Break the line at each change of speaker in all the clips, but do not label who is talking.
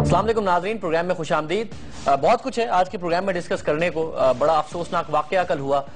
अस्सलाम वालेकुम नाज़रीन, प्रोग्राम में खुश आमदीद। बहुत कुछ है आज के प्रोग्राम में डिस्कस करने को। बड़ा अफसोसनाक वाक़या कल हुआ।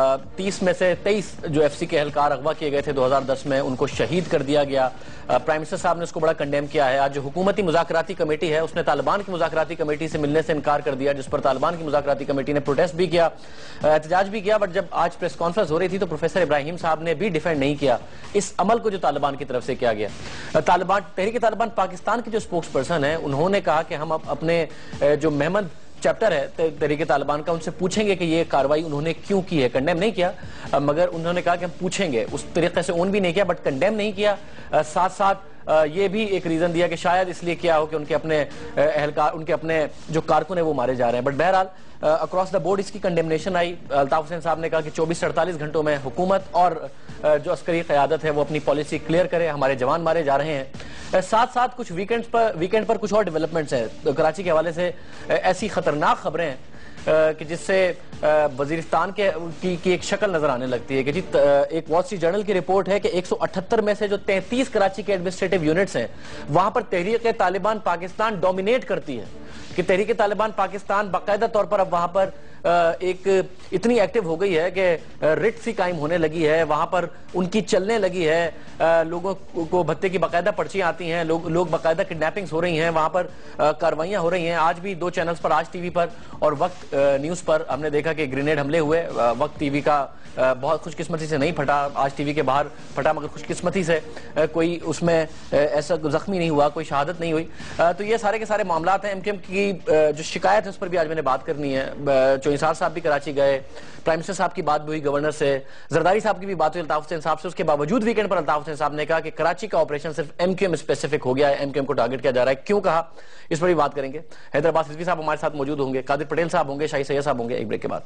30 में से 23 जो एफसी के एहलकार अगवा किए गए थे 2010 में, उनको शहीद कर दिया गया। प्राइम मिनिस्टर साहब ने उसको बड़ा कंडेम किया है। आज जो हुकूमती मुज़ाकराती कमेटी है उसने तालिबान की मुज़ाकराती कमेटी से मिलने से इनकार कर दिया, जिस पर तालिबान की मुज़ाकराती कमेटी ने प्रोटेस्ट भी किया, एहतजाज भी किया। बट जब आज प्रेस कॉन्फ्रेंस हो रही थी तो प्रोफेसर इब्राहिम साहब ने भी डिफेंड नहीं किया इस अमल को जो तालिबान की तरफ से किया गया। तहरीक तालिबान पाकिस्तान के जो स्पोक्स पर्सन है उन्होंने कहा कि हम अपने जो मेहमद चैप्टर है तहरीक तालिबान का, उनसे पूछेंगे कि ये कार्रवाई उन्होंने क्यों की है। कंडेम नहीं किया, मगर उन्होंने कहा कि हम पूछेंगे। उस तरीके से ओन भी नहीं किया बट कंडेम नहीं किया। साथ साथ ये भी एक रीजन दिया कि शायद इसलिए किया हो कि उनके अपने एहलकार, उनके अपने जो कारकुन है वो मारे जा रहे हैं। बट बहरहाल अक्रॉस द बोर्ड इसकी कंडेमनेशन आई। अल्ताफ हुसैन साहब ने कहा कि 24 से 48 घंटों में हुकूमत और जो अस्करी क़यादत है वो अपनी पॉलिसी क्लियर करे, हमारे जवान मारे जा रहे हैं। साथ साथ कुछ वीकेंड पर कुछ और डेवलपमेंट्स हैं। तो कराची के हवाले से ऐसी खतरनाक खबरें हैं कि जिससे वजीरिस्तान की एक शक्ल नजर आने लगती है कि जी एक वॉल स्ट्रीट जर्नल की रिपोर्ट है कि 178 में से जो 33 कराची के एडमिनिस्ट्रेटिव यूनिट्स हैं वहां पर तहरीक तालिबान पाकिस्तान डोमिनेट करती है। कि तहरीक तालिबान पाकिस्तान बाकायदा तौर पर अब वहां पर एक इतनी एक्टिव हो गई है कि रिट सी कायम होने लगी है, वहां पर उनकी चलने लगी है। लोगों को भत्ते की बाकायदा पर्चियां आती हैं, लोग बाकायदा किडनैपिंग्स हो रही हैं, वहां पर कार्रवाइयां हो रही हैं। आज भी 2 चैनल्स पर, आज टीवी पर और वक्त न्यूज पर हमने देखा कि ग्रेनेड हमले हुए। वक्त टीवी का बहुत खुशकिस्मती से नहीं फटा, आज टीवी के बाहर फटा, मगर खुशकिस्मती से कोई उसमें ऐसा जख्मी नहीं हुआ, कोई शहादत नहीं हुई। तो ये सारे के सारे मामलात हैं। एमकेएम की जो शिकायत है उस पर भी आज मैंने बात करनी है। चौंसार साहब भी कराची गए, प्राइम मिनिस्टर साहब की बात भी हुई गवर्नर से, जरदारी साहब की भी बात हुई अल्ताफ हुसैन साहब से। उसके बावजूद वीकेंड पर अल्ताफ हुसैन साहब ने कहा कि कराची का ऑपरेशन सिर्फ एमकेएम स्पेसिफिक हो गया है, एमकेएम को टारगेट किया जा रहा है। क्यों कहा, इस पर भी बात करेंगे। हैदराबाद रिजवी साहब हमारे साथ मौजूद होंगे, कादिर पटेल साहब होंगे, शाही सैयद साहब होंगे एक ब्रेक के बाद।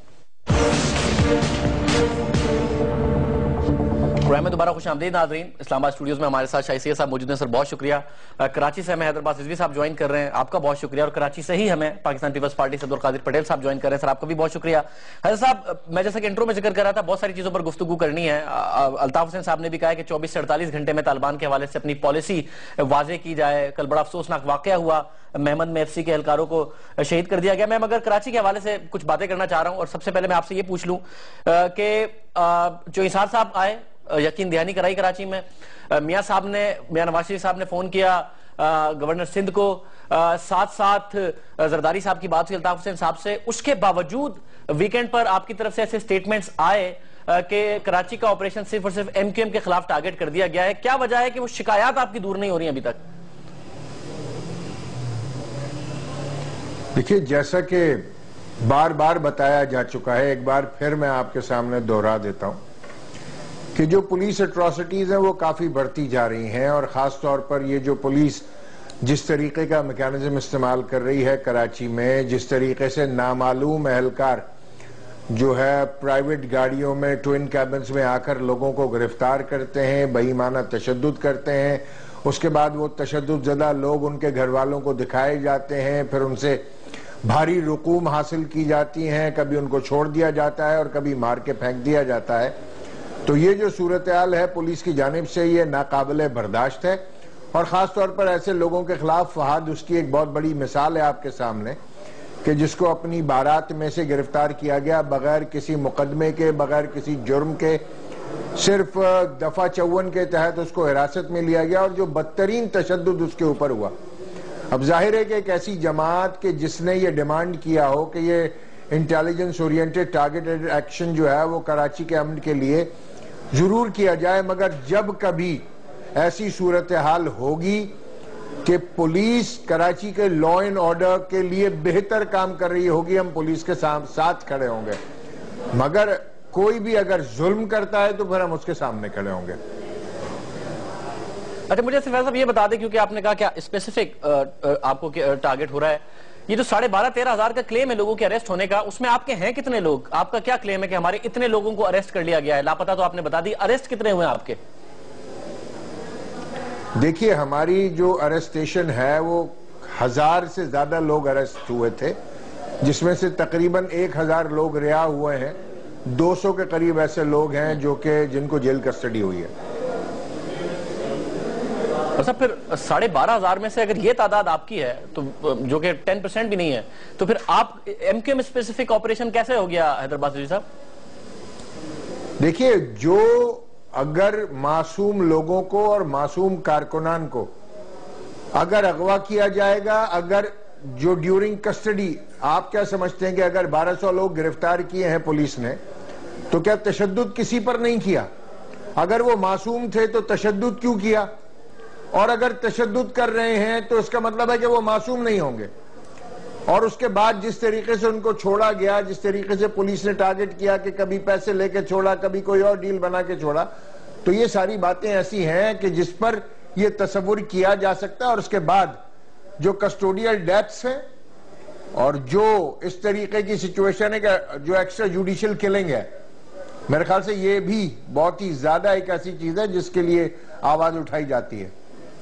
प्रोग्राम में दोबारा खुश आमदीद नाज़रीन। इस्लामाबाद स्टूडियोज में हमारे साथ शाही सैयद साहब मौजूद हैं। सर बहुत शुक्रिया। कराची से हमें हैदराबाद रिजवी साहब ज्वाइन कर रहे हैं, आपका बहुत शुक्रिया। और कराची से ही हमें पाकिस्तान पीपल्स पार्टी से कादिर पटेल साहब ज्वाइन कर रहे हैं, सर आपका भी बहुत शुक्रिया। हैदर साहब, मैं जैसे कि इंट्रो में जिक्र कर रहा था, बहुत सारी चीजों पर गुफ्तगू करनी है। अल्ताफ हुसैन साहब ने भी कहा है कि 24 से 48 घंटे में तालिबान के हवाले से अपनी पॉलिसी वाजे की जाए। कल बड़ा अफसोसनाक वाकया हुआ, मेहमद में एफसी के एहलकारों को शहीद कर दिया गया। मैं मगर कराची के हवाले से कुछ बातें करना चाह रहा हूं। और सबसे पहले मैं आपसे ये पूछ लूं कि चौंसार साहब आए, यकीन दहानी कराई कराची में, मियां नवाज शरीफ साहब ने फोन किया गवर्नर सिंध को, साथ साथ जरदारी साहब की बात हुई अल्ताफ हुसैन साहब से। उसके बावजूद वीकेंड पर आपकी तरफ से ऐसे स्टेटमेंट्स आए कि कराची का ऑपरेशन सिर्फ और सिर्फ एमकेएम के खिलाफ टारगेट कर दिया गया है। क्या वजह है कि वो शिकायत आपकी दूर नहीं हो रही अभी तक?
देखिए, जैसा कि बार बार बताया जा चुका है, एक बार फिर मैं आपके सामने दोहरा देता हूं कि जो पुलिस एट्रॉसिटीज हैं वो काफी बढ़ती जा रही हैं। और खास तौर पर ये जो पुलिस जिस तरीके का मैकेनिज्म इस्तेमाल कर रही है कराची में, जिस तरीके से नामालूम एहलकार जो है प्राइवेट गाड़ियों में, ट्विन कैबिन्स में आकर लोगों को गिरफ्तार करते हैं, बेईमाना तशद्दुद करते हैं, उसके बाद वो तशद्दुद ज़दा लोग उनके घर वालों को दिखाए जाते हैं, फिर उनसे भारी रकूम हासिल की जाती हैं, कभी उनको छोड़ दिया जाता है और कभी मार के फेंक दिया जाता है। तो ये जो सूरत हाल है पुलिस की जानिब से, ये नाकाबिले बर्दाश्त है। और ख़ास तौर पर ऐसे लोगों के खिलाफ फहाद उसकी एक बहुत बड़ी मिसाल है आपके सामने कि जिसको अपनी बारात में से गिरफ्तार किया गया बगैर किसी मुकदमे के, बगैर किसी जुर्म के, सिर्फ दफा 54 के तहत उसको हिरासत में लिया गया और जो बदतरीन तशद्दुद उसके ऊपर हुआ। अब जाहिर है कि एक ऐसी जमात के जिसने ये डिमांड किया हो कि ये इंटेलिजेंस ओरिएंटेड टारगेटेड एक्शन जो है वो कराची के अमन के लिए जरूर किया जाए, मगर जब कभी ऐसी सूरत हाल होगी कि पुलिस कराची के लॉ एंड ऑर्डर के लिए बेहतर काम कर रही होगी, हम पुलिस के साथ खड़े होंगे। मगर कोई भी अगर जुल्म करता है तो फिर हम उसके सामने खड़े होंगे।
अच्छा, मुझे सिर्फ साहब ये बता दें, क्योंकि आपने कहा क्या स्पेसिफिक आपको टारगेट हो रहा है, ये जो 12,5-13 हजार का क्लेम है लोगों के अरेस्ट होने का, उसमें आपके हैं कितने लोग? आपका क्या क्लेम है कि हमारे इतने लोगों को अरेस्ट कर लिया गया है? लापता तो आपने बता दी, अरेस्ट कितने हुए आपके?
देखिए, हमारी जो अरेस्टेशन है वो 1000 से ज्यादा लोग अरेस्ट हुए थे, जिसमें से तकरीबन 1000 लोग रिहा हुए हैं। 200 के करीब ऐसे लोग हैं जो कि जिनको जेल कस्टडी हुई है।
اور صاحب پھر 12,500 میں سے اگر یہ تعداد آپ کی ہے تو جو کہ 10% بھی نہیں ہے تو پھر آپ ایم کیو ایم اسپیسیفک آپریشن کیسے ہو گیا حیدرآباد سے؟ جی صاحب
دیکھیے، جو اگر معصوم لوگوں کو اور معصوم کارکنان کو اگر اغوا کیا جائے گا، اگر جو ڈیورنگ کسٹڈی، آپ کیا سمجھتے ہیں کہ اگر 1200 لوگ گرفتار کیے ہیں پولیس نے تو کیا تشدد کسی پر نہیں کیا؟ اگر وہ معصوم تھے تو تشدد کیوں کیا؟ اور اگر تشدد کر رہے ہیں تو اس کا مطلب ہے کہ وہ معصوم نہیں ہوں گے۔ اور اس کے بعد جس طریقے سے ان کو چھوڑا گیا، جس طریقے سے پولیس نے ٹارگٹ کیا کہ کبھی پیسے لے کے چھوڑا، کبھی کوئی اور ڈیل بنا کے چھوڑا، تو یہ ساری باتیں ایسی ہیں کہ جس پر یہ تصور کیا جا سکتا ہے۔ اور اس کے بعد جو کسٹوڈیل ڈیتھس ہیں اور جو اس طریقے کی سچویشن ہے کہ جو ایکسٹرا جوڈیشل کلنگ ہے، میرے خیال سے یہ بھی بہت ہی زیادہ ایک ایسی چیز ہے جس کے لیے آواز اٹھائی جاتی ہے۔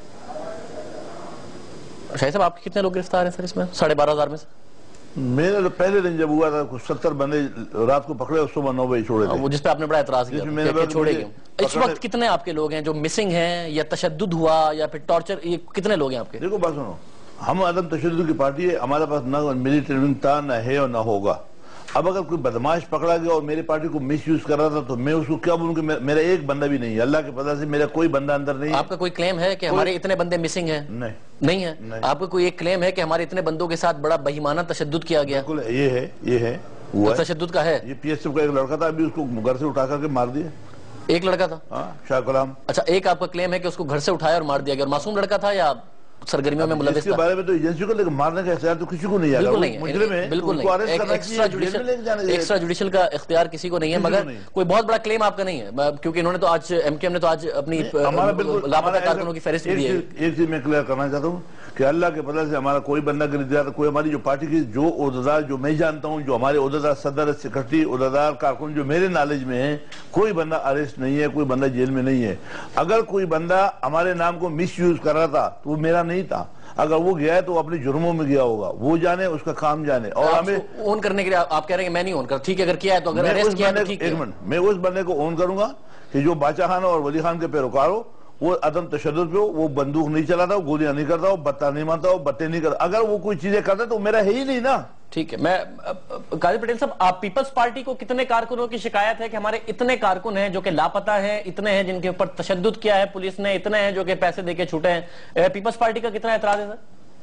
شاہد صاحب آپ کے کتنے لوگ گرفتار ہیں سر اس میں 12,500 میں سے؟
میرے تو پہلے دن جب ہوا تھا کچھ 70 بندے رات کو پکڑے اور صبح 9 بجے چھوڑے تھے،
وہ جس پہ آپ نے بڑا اعتراض کیا کہ چھوڑے گئے۔ اس وقت کتنے آپ کے لوگ ہیں جو مسنگ ہیں یا تشدد ہوا یا پھر ٹارچر، یہ کتنے لوگ ہیں آپ کے؟
دیکھو بات سنو، ہم عدم تشدد کی پارٹی ہے، ہمارے پاس نہ ملی ٹریننگ تھا، نہ ہے اور نہ ہوگا۔ اب اگر کوئی بدماش پکڑا گیا اور میری پارٹی کو مس یوز کر رہا تھا تو میں اس کو کیا بولوں کہ میرا ایک بندہ بھی نہیں ہے، اللہ کے پتہ سے میرا کوئی بندہ اندر نہیں ہے۔
آپ کا کوئی کلیم ہے کہ ہمارے اتنے بندے مسنگ ہیں؟ نہیں ہے۔ آپ کا کوئی ایک کلیم ہے کہ ہمارے اتنے بندوں کے ساتھ بڑا بہیمانہ تشدد کیا گیا؟
بالکل یہ ہے
تشدد کا ہے۔
یہ پی ایس ایف کا ایک لڑکا تھا، ابھی اس کو گھر سے اٹھا کر کے مار دیا۔
ایک لڑکا تھا؟
ہاں، شاہ کلام۔
اچھا، ایک آپ کا کلیم ہے کہ اس کو گھر سے اٹھایا اور مار دیا گیا، اور معصوم لڑکا تھا یا سرگرمیوں میں ملوث
اس کے
تھا؟
بارے میں تو ایجنسی کو، لیکن مارنے کا اختیار تو کسی کو نہیں ہے۔
بالکل نہیں، بالکل نہیں۔ ایکسٹرا جوڈیشل کا اختیار کسی کو نہیں ہے، مگر کوئی بہت بڑا کلیم آپ کا نہیں ہے، کیونکہ انہوں نے تو آج ایم کیو ایم نے تو آج اپنی لاپتہ کارکنوں کی فہرست بھی دی ہے۔
ایک چیز میں کلیئر کرنا چاہتا ہوں کہ اللہ کے فضل سے ہمارا کوئی بندہ گرفتار، کوئی ہماری جو پارٹی کی جو عہدیدار جو میں جانتا ہوں، جو ہمارے عہدیدار صدر سیکرٹری عہدیدار کارکن جو میرے نالج میں ہیں، کوئی بندہ اریسٹ نہیں ہے، کوئی بندہ جیل میں نہیں ہے۔ اگر کوئی بندہ ہمارے نام کو مس یوز کر رہا تھا تو وہ میرا نہیں تھا، اگر وہ گیا ہے تو اپنے جرموں میں گیا ہوگا، وہ جانے، اس کا کام جانے۔ اور ہمیں
اون کرنے کے لیے آپ کہہ رہے ہیں کہ میں نہیں اون کرتا، ٹھیک ہے اگر کیا ہے تو اگر اریسٹ کیا ہے تو ٹھیک ہے۔
ایک منٹ، میں اس بندے کو اون کروں گا کہ جو باچا خان اور ولی خان کے پیروکار ہو، وہ عدم تشدد پہ ہو، وہ بندوق نہیں چلاتا، وہ گولیاں نہیں کرتا، وہ بتہ نہیں مانتا، وہ بتے نہیں کرتا۔ اگر وہ کوئی چیزیں کرتا تو میرا ہے ہی نہیں نا۔
ٹھیک ہے، میں قاضی پٹیل صاحب، آپ پیپلز پارٹی کو کتنے کارکنوں کی شکایت ہے کہ ہمارے اتنے کارکن ہیں جو کہ لاپتہ ہیں، اتنے ہیں جن کے اوپر تشدد کیا ہے پولیس نے، اتنے ہیں جو کہ پیسے دے کے چھوٹے ہیں، پیپلز پارٹی کا کتنا اعتراض ہے سر؟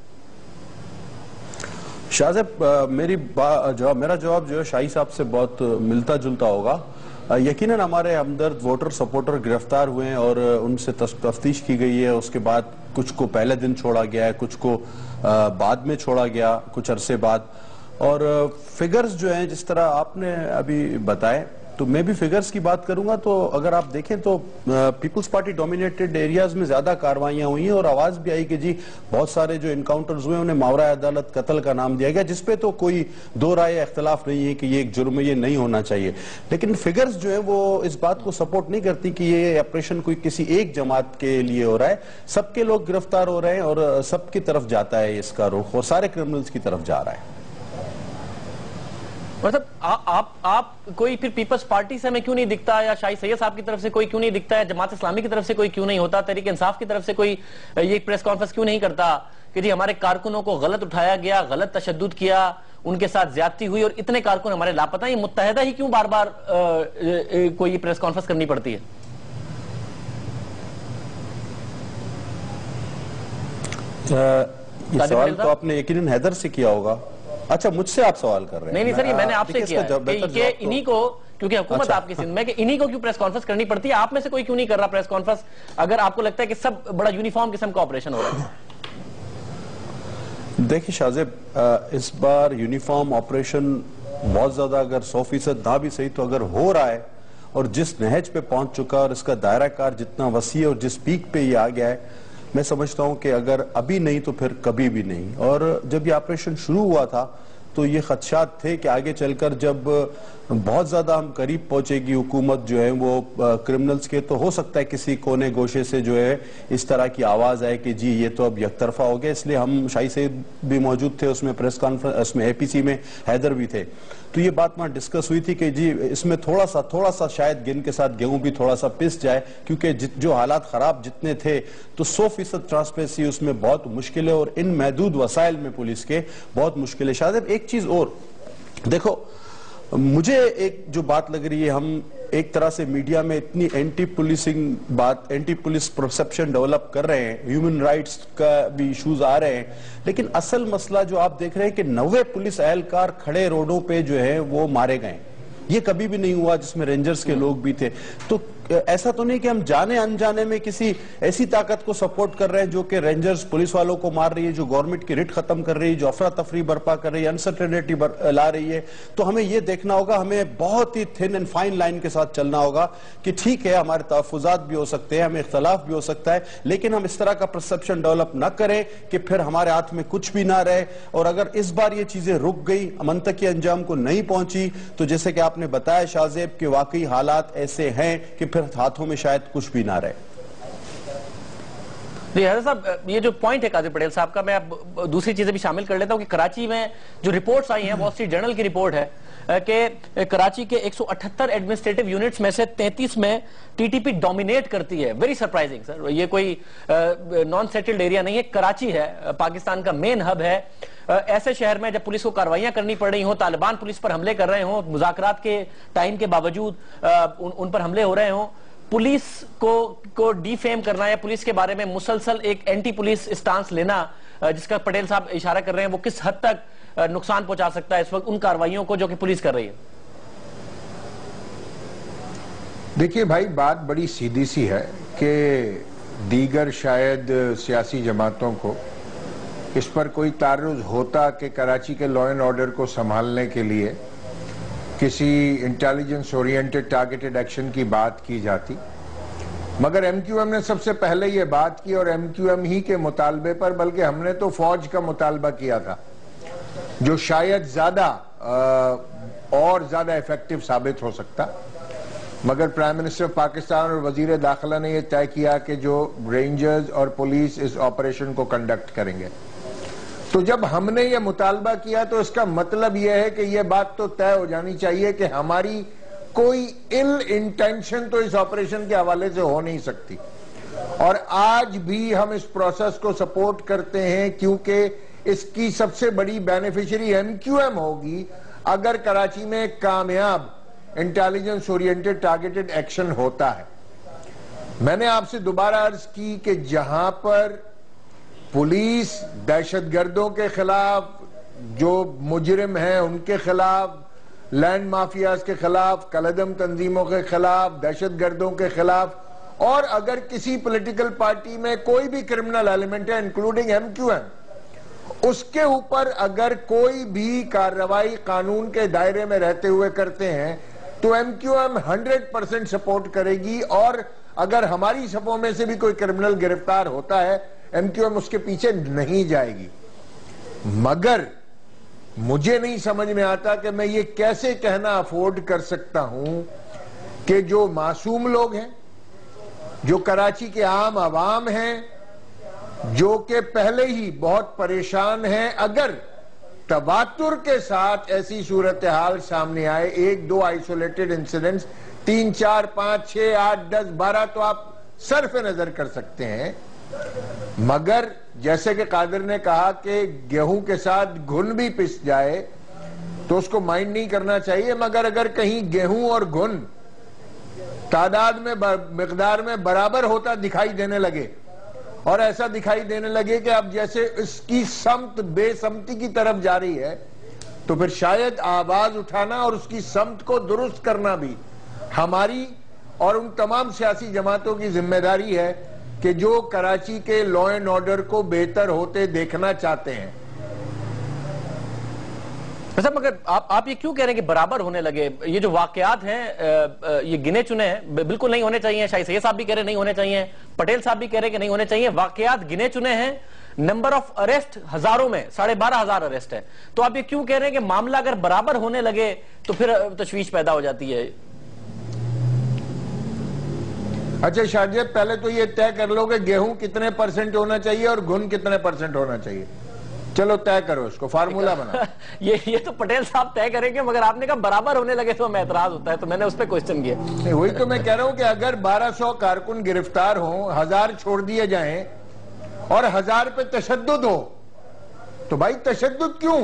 شاہ صاحب، میرا جواب جو ہے شاہی صاحب سے بہت ملتا جلتا ہوگا۔ یقیناً ہمارے ہمدرد ووٹر سپورٹر گرفتار ہوئے ہیں اور ان سے تفتیش کی گئی ہے، اس کے بعد کچھ کو پہلے دن چھوڑا گیا ہے، کچھ کو بعد میں چھوڑا گیا کچھ عرصے بعد۔ اور فگرز جو ہیں جس طرح آپ نے ابھی بتائے، تو میں بھی فگرز کی بات کروں گا تو اگر آپ دیکھیں تو پیپلز پارٹی ڈومینیٹڈ ایریاز میں زیادہ کاروائیاں ہوئی ہیں اور آواز بھی آئی کہ جی بہت سارے جو انکاؤنٹرز ہوئے انہیں ماورائے عدالت قتل کا نام دیا گیا، جس پہ تو کوئی دو رائے اختلاف نہیں ہے کہ یہ ایک جرم ہے، یہ نہیں ہونا چاہیے۔ لیکن فگرز جو ہیں وہ اس بات کو سپورٹ نہیں کرتی کہ یہ آپریشن کوئی کسی ایک جماعت کے لیے ہو رہا ہے، سب کے لوگ گرفتار ہو رہے ہیں اور سب کی طرف جاتا ہے اس کا رخ اور سارے کرمنلز کی طرف جا رہا ہے۔
مطلب آپ کوئی پھر پیپلز پارٹی سے ہمیں کیوں نہیں دکھتا، یا شاہی سید صاحب کی طرف سے کوئی کیوں نہیں دکھتا ہے، جماعت اسلامی کی طرف سے کوئی کیوں نہیں ہوتا، تحریک انصاف کی طرف سے کوئی یہ پریس کانفرنس کیوں نہیں کرتا کہ جی ہمارے کارکنوں کو غلط اٹھایا گیا، غلط تشدد کیا، ان کے ساتھ زیادتی ہوئی اور اتنے کارکن ہمارے لاپتہ ہیں، یہ متحدہ ہی کیوں بار بار کوئی پریس کانفرنس کرنی پڑتی ہے؟
یہ سوال تو آپ نے یقیناً حیدر سے کیا ہوگا۔ اچھا، مجھ سے آپ سوال کر رہے ہیں؟
نہیں سر، یہ میں نے آپ سے کیا کہ انہی کو، کیونکہ حکومت آپ کی سندھ میں، کہ انہی کو کیوں پریس کانفرنس کرنی پڑتی ہے، آپ میں سے کوئی کیوں نہیں کر رہا پریس کانفرنس اگر آپ کو لگتا ہے کہ سب بڑا یونیفارم قسم کا آپریشن ہو رہا ہے؟
دیکھیں شاہزیب، اس بار یونیفارم آپریشن بہت زیادہ اگر 100% نہ بھی صحیح تو اگر ہو رہا ہے اور جس نہج پہ پہنچ چکا اور اس کا دائرہ کار جتنا وسیع اور جس پیک پہ یہ آ گیا ہے، میں سمجھتا ہوں کہ اگر ابھی نہیں تو پھر کبھی بھی نہیں۔ اور جب یہ آپریشن شروع ہوا تھا تو تو یہ خدشات تھے کہ آگے چل کر جب بہت زیادہ ہم قریب پہنچے گی حکومت جو ہے وہ کرمنلز کے، تو ہو سکتا ہے کسی کونے گوشے سے جو ہے اس طرح کی آواز آئے کہ جی یہ تو اب یک طرفہ ہو گیا. اس لیے ہم شاہی سعید بھی موجود تھے اس میں پریس کانفرنس میں، اے پی سی میں حیدر بھی تھے، تو یہ بات وہاں ڈسکس ہوئی تھی کہ جی اس میں تھوڑا سا شاید گن کے ساتھ گیہوں بھی تھوڑا سا پس جائے، کیونکہ جو حالات خراب جتنے تھے تو 100% ٹرانسپیرنسی اس میں بہت مشکل ہے، اور ان محدود وسائل میں پولیس کے بہت مشکل ہے. شاہد ایک چیز اور دیکھو، مجھے ایک جو بات لگ رہی ہے، ہم ایک طرح سے میڈیا میں اتنی اینٹی پولیس پرسپشن ڈیولپ کر رہے ہیں، ہیومن رائٹس کا بھی ایشوز آ رہے ہیں، لیکن اصل مسئلہ جو آپ دیکھ رہے ہیں کہ 90 پولیس اہلکار کھڑے روڈوں پہ جو ہے وہ مارے گئے. یہ کبھی بھی نہیں ہوا جس میں رینجرز کے لوگ بھی تھے. تو ایسا تو نہیں کہ ہم جانے انجانے میں کسی ایسی طاقت کو سپورٹ کر رہے ہیں جو کہ رینجرز پولیس والوں کو مار رہی ہے، جو گورنمنٹ کی رٹ ختم کر رہی ہے، جو افراتفری برپا کر رہی ہے، انسرٹینٹی لا رہی ہے. تو ہمیں یہ دیکھنا ہوگا، ہمیں بہت ہی تھن اینڈ فائن لائن کے ساتھ چلنا ہوگا کہ ٹھیک ہے ہمارے تحفظات بھی ہو سکتے ہیں، ہمیں اختلاف بھی ہو سکتا ہے، لیکن ہم اس طرح کا پرسپشن ڈیولپ نہ کریں کہ پھر ہمارے ہاتھ میں کچھ بھی نہ رہے. اور اگر اس بار یہ چیزیں رک گئی، منطقی انجام کو نہیں پہنچی، تو جیسے کہ آپ نے بتایا شاہ زیب کہ واقعی حالات ایسے ہیں کہ پھر ہاتھوں میں شاید کچھ بھی نہ رہے.
جی حضرت صاحب، یہ جو پوائنٹ ہے قادر پٹیل صاحب کا، میں اب دوسری چیزیں بھی شامل کر لیتا ہوں کہ کراچی میں جو رپورٹس آئی ہیں، وال اسٹریٹ جرنل کی رپورٹ ہے کہ کراچی کے 178 ایڈمنسٹریٹو یونٹس میں سے 33 میں ٹی ٹی پی ڈومینیٹ کرتی ہے. ویری سرپرائزنگ سر، یہ کوئی نان سیٹلڈ ایریا نہیں ہے، کراچی ہے، پاکستان کا مین ہب ہے. ایسے شہر میں جب پولیس کو کاروائیاں کرنی پڑ رہی ہوں، طالبان پولیس پر حملے کر رہے ہوں، مذاکرات کے ٹائم کے باوجود ان پر حملے ہو رہے ہوں، پولیس کو ڈی فیم کرنا یا پولیس کے بارے میں مسلسل ایک اینٹی پولیس اسٹانس لینا، جس کا پٹیل صاحب اشارہ کر رہے ہیں، وہ کس حد تک نقصان پہنچا سکتا ہے اس وقت ان کاروائیوں کو جو کہ پولیس کر رہی ہے؟
دیکھیے بھائی، بات بڑی سیدھی سی ہے کہ دیگر شاید سیاسی جماعتوں کو اس پر کوئی تعرض ہوتا کہ کراچی کے لا اینڈ آرڈر کو سنبھالنے کے لیے کسی انٹیلیجنس اورینٹڈ ٹارگیٹڈ ایکشن کی بات کی جاتی، مگر ایم کیو ایم نے سب سے پہلے یہ بات کی، اور ایم کیو ایم ہی کے مطالبے پر، بلکہ ہم نے تو فوج کا مطالبہ کیا تھا جو شاید زیادہ ایفیکٹو ثابت ہو سکتا، مگر پرائم منسٹر پاکستان اور وزیر داخلہ نے یہ طے کیا کہ جو رینجرز اور پولیس اس آپریشن کو کنڈکٹ کریں گے. تو جب ہم نے یہ مطالبہ کیا تو اس کا مطلب یہ ہے کہ یہ بات تو طے ہو جانی چاہیے کہ ہماری کوئی انٹینشن تو اس آپریشن کے حوالے سے ہو نہیں سکتی. اور آج بھی ہم اس پروسیس کو سپورٹ کرتے ہیں، کیونکہ اس کی سب سے بڑی بینیفیشری ایم کیو ایم ہوگی اگر کراچی میں کامیاب انٹیلیجنس اورینٹڈ ٹارگیٹڈ ایکشن ہوتا ہے. میں نے آپ سے دوبارہ عرض کی کہ جہاں پر پولیس دہشت گردوں کے خلاف، جو مجرم ہیں ان کے خلاف، لینڈ مافیاز کے خلاف، کالعدم تنظیموں کے خلاف، دہشت گردوں کے خلاف، اور اگر کسی پولیٹیکل پارٹی میں کوئی بھی کرمنل ایلیمنٹ ہے انکلوڈنگ ایم کیو ایم، اس کے اوپر اگر کوئی بھی کارروائی قانون کے دائرے میں رہتے ہوئے کرتے ہیں تو ایم کیو ایم 100% سپورٹ کرے گی. اور اگر ہماری صفوں میں سے بھی کوئی کرمنل گرفتار ہوتا ہے، ایم کیو ایم اس کے پیچھے نہیں جائے گی. مگر مجھے نہیں سمجھ میں آتا کہ میں یہ کیسے کہنا افورڈ کر سکتا ہوں کہ جو معصوم لوگ ہیں، جو کراچی کے عام عوام ہیں، جو کہ پہلے ہی بہت پریشان ہیں، اگر تواتر کے ساتھ ایسی صورتحال سامنے آئے، 1-2 آئسولیٹڈ انسیڈنٹس، 3, 4, 5, 6, 8, 10, 12 تو آپ صرف نظر کر سکتے ہیں. مگر جیسے کہ قادر نے کہا کہ گیہوں کے ساتھ گھن بھی پس جائے تو اس کو مائنڈ نہیں کرنا چاہیے، مگر اگر کہیں گیہوں اور گھن تعداد میں مقدار میں برابر ہوتا دکھائی دینے لگے، اور ایسا دکھائی دینے لگے کہ اب جیسے اس کی سمت بے سمتی کی طرف جا رہی ہے، تو پھر شاید آواز اٹھانا اور اس کی سمت کو درست کرنا بھی ہماری اور ان تمام سیاسی جماعتوں کی ذمہ داری ہے کہ جو کراچی کے لا اینڈ آرڈر کو بہتر ہوتے دیکھنا چاہتے ہیں.
مگر آپ یہ کیوں کہہ رہے ہیں کہ برابر ہونے لگے؟ یہ جو واقعات ہیں یہ گنے چنے ہیں، بالکل نہیں ہونے چاہیے. شاہی سید صاحب بھی کہہ رہے نہیں ہونے چاہیے، پٹیل صاحب بھی کہہ رہے کہ نہیں ہونے چاہیے. واقعات گنے چنے ہیں، نمبر آف اریسٹ ہزاروں میں 12,500 اریسٹ ہے. تو آپ یہ کیوں کہہ رہے ہیں کہ معاملہ اگر برابر ہونے لگے تو پھر تشویش پیدا ہو جاتی ہے؟
اچھا شاہجیب، پہلے تو یہ طے کر لو کہ گیہوں کتنے % ہونا چاہیے اور گن کتنے % ہونا چاہیے. چلو طے کرو، اس کو فارمولا بنا.
یہ تو پٹیل صاحب طے کریں گے، مگر آپ نے کہا برابر ہونے لگے تو ہمیں اعتراض ہوتا ہے، تو میں نے اس پہ کوشچن کیا.
وہی تو میں کہہ رہا ہوں کہ اگر 1200 کارکن گرفتار ہوں، 1000 چھوڑ دیے جائیں اور 1000 پہ تشدد ہو، تو بھائی تشدد کیوں؟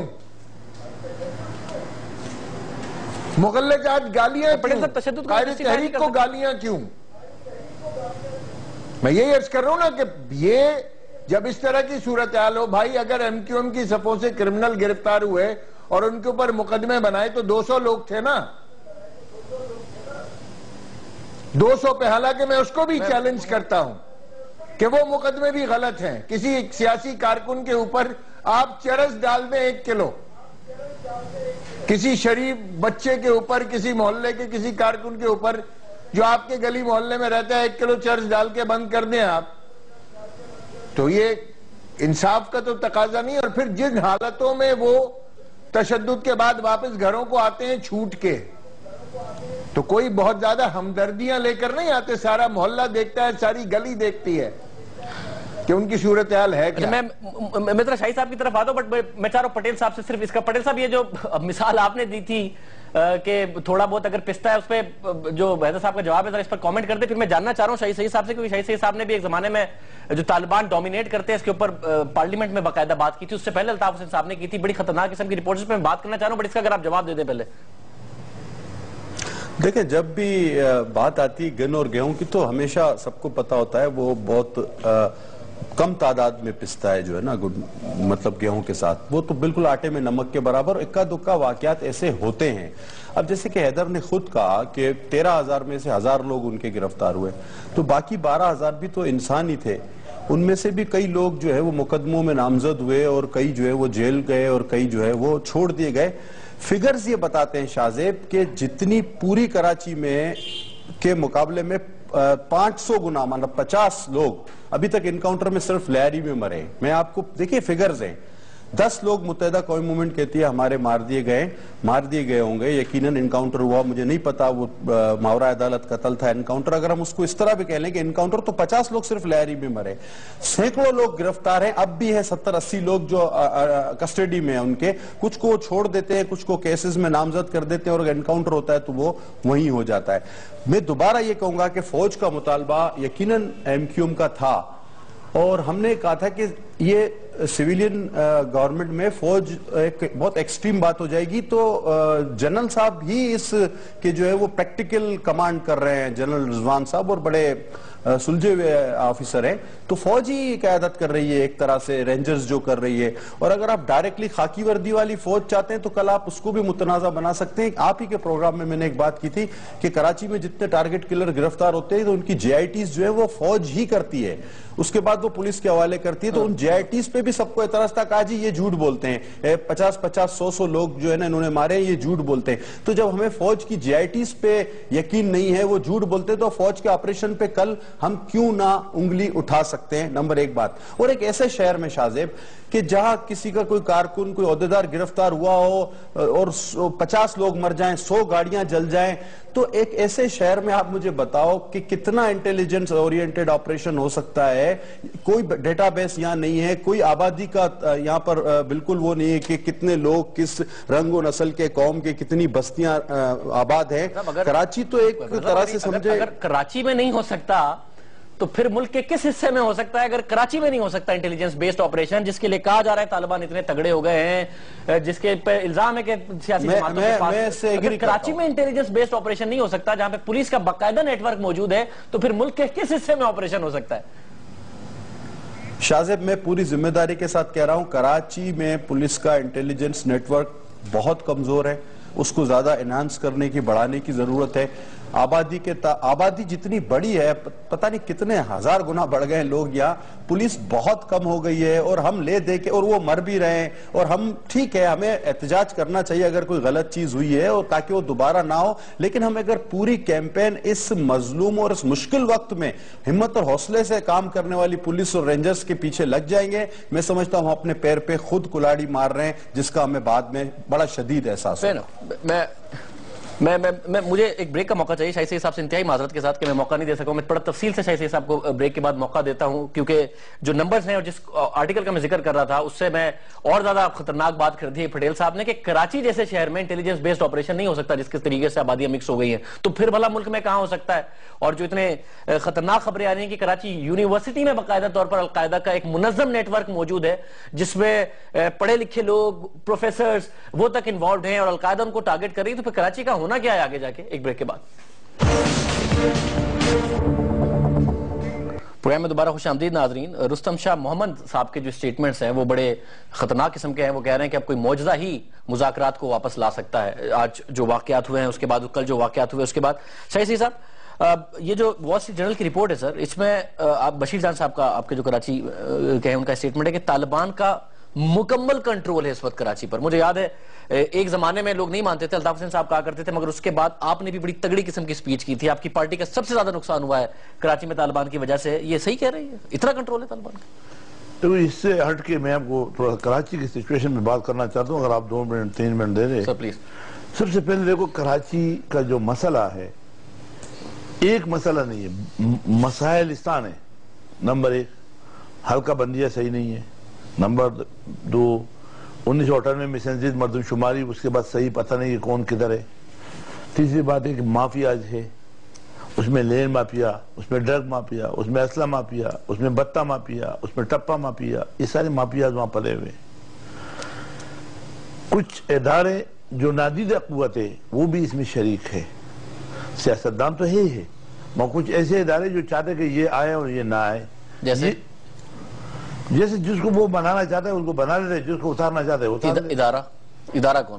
مغلق آج گالیاں کیوں؟ قائد تحریک کو گالیاں کیوں؟ میں یہی عرض کر رہا ہوں نا کہ یہ جب اس طرح کی صورتحال ہو، بھائی اگر ایم کیو ایم کی صفوں سے کرمنل گرفتار ہوئے اور ان کے اوپر مقدمے بنائے تو 200 لوگ تھے نا، 200 پہ. حالانکہ میں اس کو بھی چیلنج کرتا ہوں کہ وہ مقدمے بھی غلط ہیں. کسی سیاسی کارکن کے اوپر آپ چرس ڈال دیں 1 کلو، کسی شریف بچے کے اوپر، کسی محلے کے کسی کارکن کے اوپر جو آپ کے گلی محلے میں رہتا ہے 1 کلو چرس ڈال کے بند کر دیں آپ، تو یہ انصاف کا تو تقاضا نہیں. اور پھر جن حالتوں میں وہ تشدد کے بعد واپس گھروں کو آتے ہیں چھوٹ کے، تو کوئی بہت زیادہ ہمدردیاں لے کر نہیں آتے. سارا محلہ دیکھتا ہے، ساری گلی دیکھتی ہے کہ ان کی صورتحال ہے کیا.
میں ذرا شاہی صاحب کی طرف آتا ہوں، بٹ میں چاہ رہا ہوں پٹیل صاحب سے صرف اس کا. پٹیل صاحب یہ جو مثال آپ نے دی تھی کہ تھوڑا بہت اگر پستا ہے، اس پہ جو حیدر صاحب کا جواب ہے ذرا اس پر کامنٹ کر دیں. پھر میں جاننا چاہ رہا ہوں شاہی صاحب سے، کیونکہ شاہی صاحب نے بھی ایک زمانے میں جو طالبان ڈومینیٹ کرتے ہیں اس کے اوپر پارلیمنٹ میں باقاعدہ بات کی تھی. اس سے پہلے الطاف حسین صاحب نے کی تھی. بڑی خطرناک قسم کی رپورٹس پہ میں بات کرنا چاہ رہا ہوں، بٹ اس کا اگر آپ جواب دے دیں پہلے.
دیکھیں، جب بھی بات آتی ہے گن اور گیہوں کی تو ہمیشہ سب کو پتا ہوتا ہے وہ بہت کم تعداد میں پستا ہے جو ہے نا مطلب گیہوں کے ساتھ. وہ تو بالکل آٹے میں نمک کے برابر. اکا دکا واقعات ایسے ہوتے ہیں. اب جیسے کہ حیدر نے خود کہا کہ 13,000 میں سے 1000 لوگ ان کے گرفتار ہوئے، تو باقی 12,000 بھی تو انسان ہی تھے. ان میں سے بھی کئی لوگ جو ہے وہ مقدموں میں نامزد ہوئے اور کئی جو ہے وہ جیل گئے اور کئی جو ہے وہ چھوڑ دیے گئے. فگرز یہ بتاتے ہیں شاہزیب کہ جتنی پوری کراچی میں کے مقابلے میں 500 گنا، مطلب 50 لوگ ابھی تک انکاؤنٹر میں صرف لیاری میں مرے. میں آپ کو دیکھیں فگرز ہیں. 10 لوگ متحدہ قومی موومنٹ کہتی ہے ہمارے مار دیے گئے ہوں گے. یقیناً انکاؤنٹر ہوا، مجھے نہیں پتا وہ ماورا عدالت قتل تھا انکاؤنٹر. اگر ہم اس کو اس طرح بھی کہہ لیں کہ انکاؤنٹر، تو 50 لوگ صرف لیاری میں مرے. سینکڑوں لوگ گرفتار ہیں، اب بھی ہے 70-80 لوگ جو کسٹڈی میں ہیں ان کے. کچھ کو چھوڑ دیتے ہیں، کچھ کو کیسز میں نامزد کر دیتے ہیں، اور انکاؤنٹر ہوتا ہے تو وہ وہیں ہو جاتا ہے. میں دوبارہ یہ کہوں گا کہ فوج کا مطالبہ یقیناً ایم کیو ایم کا تھا، اور ہم نے کہا تھا کہ یہ سویلین گورنمنٹ میں فوج ایک بہت ایکسٹریم بات ہو جائے گی. تو جنرل صاحب ہی اس کے جو ہے وہ پریکٹیکل کمانڈ کر رہے ہیں، جنرل رضوان صاحب، اور بڑے سلجھے ہوئے آفیسر ہیں. تو فوج ہی قیادت کر رہی ہے ایک طرح سے، رینجرز جو کر رہی ہے. اور اگر آپ ڈائریکٹلی خاکی وردی والی فوج چاہتے ہیں تو کل آپ اس کو بھی متنازع بنا سکتے ہیں. آپ ہی کے پروگرام میں نے ایک بات کی تھی کہ کراچی میں جتنے ٹارگٹ کلر گرفتار ہوتے ہیں تو ان کی جے آئی ٹیز جو ہے وہ فوج ہی کرتی ہے، اس کے بعد وہ پولیس کے حوالے کرتی ہے. تو ان جے آئی ٹیز پہ بھی سب کو اعتراض تھا، کہا جی یہ جھوٹ بولتے ہیں، 50-100 لوگ جو ہے نا انہوں نے مارے، یہ جھوٹ بولتے ہیں. تو جب ہمیں فوج کی جے آئی ٹیز پہ یقین نہیں ہے، وہ جھوٹ بولتے ہیں، تو فوج کے آپریشن پہ کل ہم کیوں نہ انگلی اٹھا سکتے ہیں؟ نمبر 1 بات. اور ایک ایسے شہر میں شاہزیب کہ جہاں کسی کا کوئی کارکن، کوئی عہدیدار گرفتار ہوا ہو اور 50 لوگ مر جائیں، 100 گاڑیاں جل جائیں، تو ایک ایسے شہر میں آپ مجھے بتاؤ کہ کتنا انٹیلیجنس اورینٹڈ آپریشن ہو سکتا ہے. کوئی ڈیٹا بیس یہاں نہیں ہے، کوئی آبادی کا یہاں پر بالکل وہ نہیں ہے کہ کتنے لوگ کس رنگ و نسل کے، قوم کے کتنی بستیاں آباد ہیں. کراچی تو ایک طرح سے سمجھے،
اگر کراچی میں نہیں ہو سکتا تو پھر ملک کے کس حصے میں ہو سکتا ہے؟ اگر کراچی میں نہیں ہو سکتا انٹیلیجنس بیسڈ آپریشن، جس کے لیے کہا جا رہا ہے طالبان اتنے تگڑے ہو گئے ہیں، جس کے پہ الزام ہے کہ سیاسی جماعتوں کے پاس، اگر کراچی میں انٹیلیجنس بیسڈ آپریشن نہیں ہو سکتا جہاں پہ پولیس کا باقاعدہ نیٹ ورک موجود ہے، تو پھر ملک کے کس حصے میں آپریشن ہو سکتا ہے؟
شاہزیب میں پوری ذمہ داری کے ساتھ کہہ رہا ہوں، کراچی میں پولیس کا انٹیلیجنس نیٹ ورک بہت کمزور ہے. اس کو زیادہ انہانس کرنے کی، بڑھانے کی ضرورت ہے. آبادی جتنی بڑی ہے پتہ نہیں کتنے ہزار گنا بڑھ گئے ہیں لوگ یہاں, پولیس بہت کم ہو گئی ہے اور ہم لے دے کے اور وہ مر بھی رہے ہیں, اور ہم ٹھیک ہے ہمیں احتجاج کرنا چاہیے اگر کوئی غلط چیز ہوئی ہے اور تاکہ وہ دوبارہ نہ ہو, لیکن ہم اگر پوری کیمپین اس مظلوم اور اس مشکل وقت میں ہمت اور حوصلے سے کام کرنے والی پولیس اور رینجرز کے پیچھے لگ جائیں گے, میں سمجھتا ہوں ہم اپنے پیر پہ خود کلاڑی مار رہے ہیں, جس کا ہمیں بعد میں بڑا شدید احساس ہوگا.
مجھے ایک بریک کا موقع چاہیے شاہی سید صاحب سے, انتہائی معذرت کے ساتھ کہ میں موقع نہیں دے سکا ہوں. میں بڑا تفصیل سے شاہی سید صاحب کو بریک کے بعد موقع دیتا ہوں, کیونکہ جو نمبرز ہیں اور جس آرٹیکل کا میں ذکر کر رہا تھا اس سے میں اور زیادہ خطرناک بات کر دی پٹیل صاحب نے کہ کراچی جیسے شہر میں انٹیلیجنس بیسڈ آپریشن نہیں ہو سکتا جس کے طریقے سے آبادیاں مکس ہو گئی ہیں, تو پھر بھلا ملک میں کہاں ہو سکتا ہے. اور جو اتنے خطرناک خبریں آ رہی ہیں کہ کراچی یونیورسٹی میں باقاعدہ طور پر القاعدہ کا ایک منظم نیٹ ورک موجود ہے جس میں پڑھے لکھے لوگ, پروفیسرز وہ تک انوالوڈ ہیں اور القاعدہ ان کو ٹارگٹ کر رہی ہے, تو پھر کراچی کا ہونا کیا ہے آگے جا کے. ایک بریک کے بعد پروگرام میں دوبارہ خوش آمدید ناظرین. رستم شاہ محمد صاحب کے جو سٹیٹمنٹس ہیں وہ بڑے خطرناک قسم کے ہیں. وہ کہہ رہے ہیں کہ اب کوئی معجزہ ہی مذاکرات کو واپس لا سکتا ہے. آج جو واقعات ہوئے ہیں اس کے بعد, کل جو واقعات ہوئے اس کے بعد, شاہی سید صاحب یہ جو وال اسٹریٹ جرنل کی رپورٹ ہے سر, اس میں بشیر جان صاحب کا, آپ کے جو کراچی کے ہیں, ان کا سٹیٹمنٹ ہے کہ طالبان کا مکمل کنٹرول ہے اس وقت کراچی پر. مجھے یاد ہے ایک زمانے میں لوگ نہیں مانتے تھے, الطاف حسین صاحب کہا کرتے تھے, مگر اس کے بعد آپ نے بھی بڑی تگڑی قسم کی سپیچ کی تھی. آپ کی پارٹی کا سب سے زیادہ نقصان ہوا ہے کراچی میں طالبان کی وجہ سے. یہ صحیح کہہ رہی ہے, اتنا کنٹرول ہے طالبان کا؟
تو اس سے ہٹ کے میں آپ کو تھوڑا کراچی کی سچویشن میں بات کرنا چاہتا ہوں, اگر آپ 2 منٹ 3 منٹ دے رہے.
Sir please.
سب سے پہلے دیکھو کراچی کا جو مسئلہ ہے ایک مسئلہ نہیں ہے, مسائلستان ہے. نمبر 1 حلقہ بندیاں صحیح نہیں ہے. نمبر 2 1998 میں سنجید مردم شماری, اس کے بعد صحیح پتہ نہیں کہ کون کدھر ہے. تیسری بات ہے کہ مافیاز ہے, اس میں لین مافیا, اس میں ڈرگ مافیا, اس میں اسلحہ مافیا, اس میں بتہ مافیا, اس میں ٹپا مافیا, یہ سارے مافیاز وہاں پلے ہوئے. کچھ ادارے جو نادیدہ قوت ہے وہ بھی اس میں شریک ہے. سیاستدان تو ہے ہی ہے, مگر کچھ ایسے ادارے جو چاہتے کہ یہ آئے اور یہ نہ آئے. جیسے جس کو وہ بنانا چاہتا ہے اس کو بنا لیتے, جس کو اتارنا چاہتا ہے اتار لیتے.
ادارہ کون؟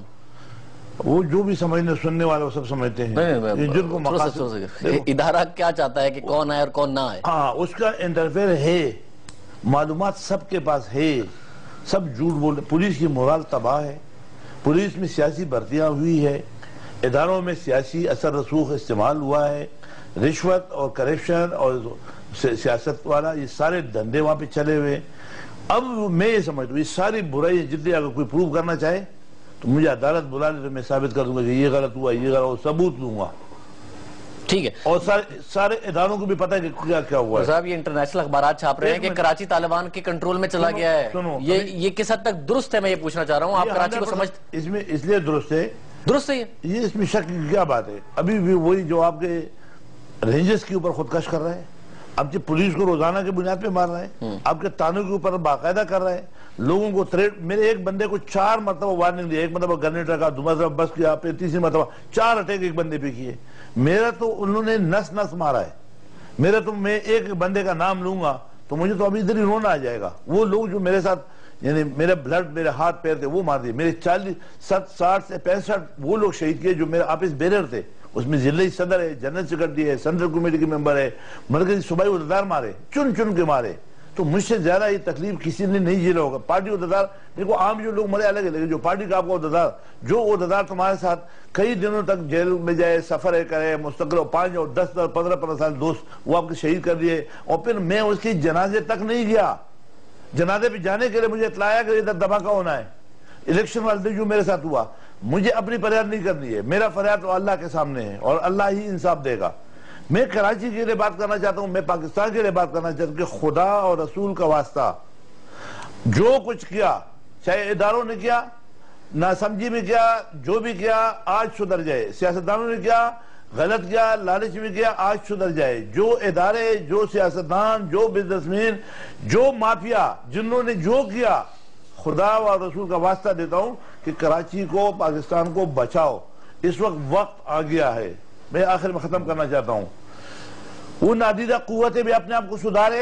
وہ جو بھی سمجھنے سننے والے وہ سب سمجھتے ہیں. جن کو
ادارہ کیا چاہتا ہے کہ کون آئے اور کون نہ آئے,
ہاں اس کا انٹرفیئر ہے, معلومات سب کے پاس ہے, سب جھوٹ بول. پولیس کی مورال تباہ ہے, پولیس میں سیاسی بھرتیاں ہوئی ہے, اداروں میں سیاسی اثر رسوخ استعمال ہوا ہے, رشوت اور کرپشن اور سیاست والا یہ سارے دھندے وہاں پہ چلے ہوئے. اب میں یہ سمجھتا ہوں یہ ساری برائی جتنی اگر کوئی پروف کرنا چاہے تو مجھے عدالت بلا لے تو میں ثابت کر دوں گا کہ یہ غلط ہوا, یہ غلط ہوا, ثبوت دوں گا.
ٹھیک ہے.
اور سارے اداروں کو بھی پتہ ہے کہ کیا کیا ہوا ہے.
صاحب یہ انٹرنیشنل اخبارات چھاپ رہے ہیں کہ کراچی طالبان کے کنٹرول میں چلا گیا ہے. یہ کس حد تک درست ہے, میں یہ پوچھنا چاہ رہا ہوں. آپ کراچی کو سمجھتے
اس میں اس لیے درست ہے,
درست ہے
یہ اس میں شک کی کیا بات ہے. ابھی بھی وہی جو آپ کے رینجرز کے اوپر خودکش کر رہے ہیں, آپ کی پولیس کو روزانہ کے بنیاد پہ مار رہے ہیں, آپ کے تانوں کے اوپر باقاعدہ کر رہے ہیں, لوگوں کو تھریٹ. میرے ایک بندے کو 4 مرتبہ وارننگ دیا, ایک مرتبہ گرنیٹ رکھا, 2 مرتبہ بس کیا, پھر تیسری مرتبہ 4 اٹیک ایک بندے پہ کیے. میرا تو انہوں نے نس نس مارا ہے. میرا تو میں ایک بندے کا نام لوں گا تو مجھے تو ابھی ادھر ہی رونا آ جائے گا. وہ لوگ جو میرے ساتھ یعنی میرا بلڈ میرے ہاتھ پیر تھے وہ مار دیے. میرے 40 60 سے 65 وہ لوگ شہید کیے جو میرے آپس بیرر تھے. اس میں ضلعی صدر ہے, جنرل سیکرٹری ہے, سینٹرل کمیٹی کے ممبر ہے, مرکزی صوبائی عہدیدار مارے, چن چن کے مارے. تو مجھ سے زیادہ یہ تکلیف کسی نے نہیں جھیلا ہوگا. پارٹی عہدیدار دیکھو, عام جو لوگ مرے الگ ہے, لیکن جو پارٹی کا آپ کا عہدیدار, جو عہدیدار تمہارے ساتھ کئی دنوں تک جیل میں جائے, سفر کرے, مستقل 5 اور 10 15 سال دوست وہ آپ کے شہید کر دیے, اور پھر میں اس کی جنازے تک نہیں گیا. جنازے پہ جانے کے لیے مجھے اطلاع آیا کہ ادھر دھماکہ ہونا ہے. الیکشن والے جو میرے ساتھ ہوا, مجھے اپنی فریاد نہیں کرنی ہے, میرا فریاد تو اللہ کے سامنے ہے اور اللہ ہی انصاف دے گا. میں کراچی کے لیے بات کرنا چاہتا ہوں, میں پاکستان کے لیے بات کرنا چاہتا ہوں کہ خدا اور رسول کا واسطہ جو کچھ کیا, چاہے اداروں نے کیا, ناسمجھی میں کیا, جو بھی کیا, آج سدھر جائے. سیاستدانوں نے کیا, غلط کیا, لالچ میں کیا, آج سدھر جائے. جو ادارے, جو سیاستدان, جو بزنس مین, جو مافیا, جنہوں نے جو کیا, خدا اور رسول کا واسطہ دیتا ہوں کہ کراچی کو, پاکستان کو بچاؤ. اس وقت آ گیا ہے. میں آخر میں ختم کرنا چاہتا ہوں, وہ نادیدہ قوتیں بھی اپنے آپ کو سدھارے,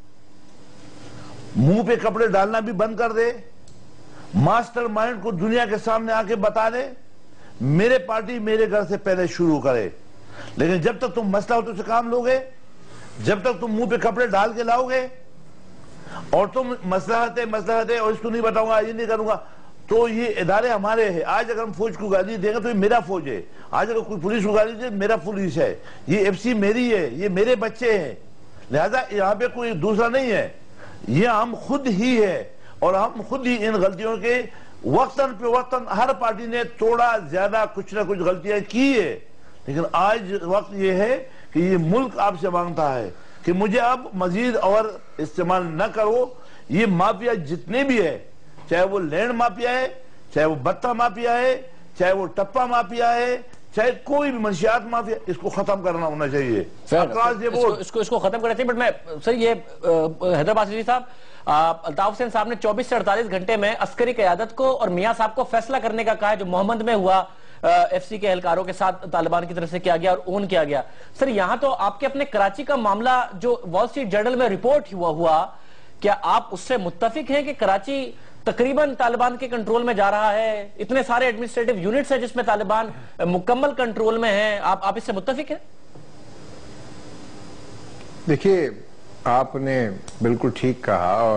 منہ پہ کپڑے ڈالنا بھی بند کر دے, ماسٹر مائنڈ کو دنیا کے سامنے آ کے بتا دے, میرے پارٹی میرے گھر سے پہلے شروع کرے. لیکن جب تک تم مصلحتوں سے کام لوگے، جب تک تم منہ پہ کپڑے ڈال کے لاؤ گے اور تم مصلحت ہے اور اس کو نہیں بتاؤں گا، یہ نہیں کروں گا، تو یہ ادارے ہمارے ہیں. آج اگر ہم فوج کو گالی دیں گے تو یہ میرا فوج ہے. آج اگر کوئی پولیس کو گالی دے میرا پولیس ہے. یہ ایف سی میری ہے، یہ میرے بچے ہیں. لہذا یہاں پہ کوئی دوسرا نہیں ہے، یہ ہم خود ہی ہے. اور ہم خود ہی ان غلطیوں کے وقتاً پہ وقتاً ہر پارٹی نے تھوڑا زیادہ کچھ نہ کچھ غلطیاں کی ہے. لیکن آج وقت یہ ہے کہ یہ ملک آپ سے مانگتا ہے کہ مجھے اب مزید اور استعمال نہ کرو. یہ مافیا جتنے بھی ہے، چاہے وہ لینڈ مافیا ہے، چاہے وہ بتہ مافیا ہے، چاہے وہ ٹپا مافیا ہے، چاہے کوئی بھی منشیات مافیا، اس کو ختم کرنا ہونا چاہیے.
اس کو ختم کرنا چاہیے. بٹ میں سر یہ حیدرآباد سے صاحب الطاف حسین صاحب نے 24 سے 48 گھنٹے میں عسکری قیادت کو اور میاں صاحب کو فیصلہ کرنے کا کہا ہے جو محمد میں ہوا ایف سی کے اہلکاروں کے ساتھ طالبان کی طرف سے کیا گیا اور اون کیا گیا. سر یہاں تو آپ کے اپنے کراچی کا معاملہ جو وال اسٹریٹ جرنل میں رپورٹ ہوا، کیا آپ اس سے متفق ہیں کہ کراچی تقریباً طالبان کے کنٹرول میں جا رہا ہے؟ اتنے سارے ایڈمنسٹریٹو یونٹس ہیں جس میں طالبان مکمل کنٹرول میں ہیں، آپ اس سے متفق ہیں؟
دیکھیے، آپ نے بالکل ٹھیک کہا. اور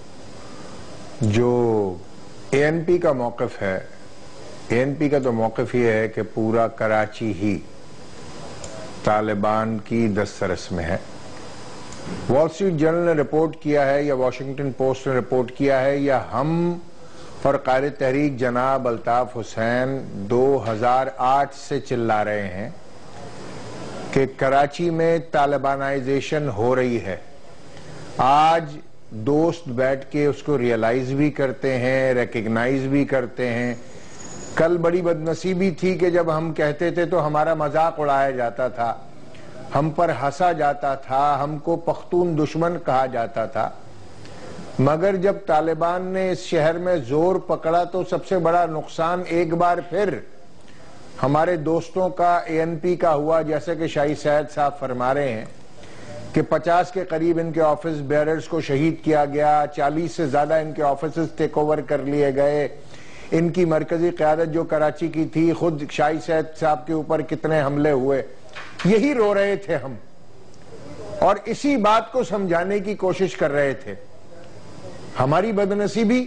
جو اے این پی کا موقف ہے، اے این پی کا تو موقف یہ ہے کہ پورا کراچی ہی طالبان کی دسترس میں ہے. وال اسٹریٹ جرنل نے رپورٹ کیا ہے یا واشنگٹن پوسٹ نے رپورٹ کیا ہے یا ہم اور قائد تحریک جناب الطاف حسین 2008 سے چلا رہے ہیں کہ کراچی میں طالبانائزیشن ہو رہی ہے. آج دوست بیٹھ کے اس کو ریئلائز بھی کرتے ہیں، ریکگنائز بھی کرتے ہیں. کل بڑی بدنصیبی تھی کہ جب ہم کہتے تھے تو ہمارا مذاق اڑایا جاتا تھا، ہم پر ہنسا جاتا تھا، ہم کو پختون دشمن کہا جاتا تھا. مگر جب طالبان نے اس شہر میں زور پکڑا تو سب سے بڑا نقصان ایک بار پھر ہمارے دوستوں کا اے این پی کا ہوا. جیسے کہ شاہی سید صاحب فرما رہے ہیں کہ 50 کے قریب ان کے آفس بیئررز کو شہید کیا گیا، 40 سے زیادہ ان کے آفیسز ٹیک اوور کر لیے گئے. ان کی مرکزی قیادت جو کراچی کی تھی، خود شاہی سید صاحب کے اوپر کتنے حملے ہوئے. یہی رو رہے تھے ہم اور اسی بات کو سمجھانے کی کوشش کر رہے تھے. ہماری بدنصیبی